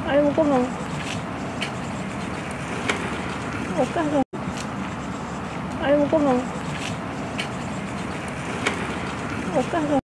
あれもご飯。お母さん。あれもご飯。お母さん。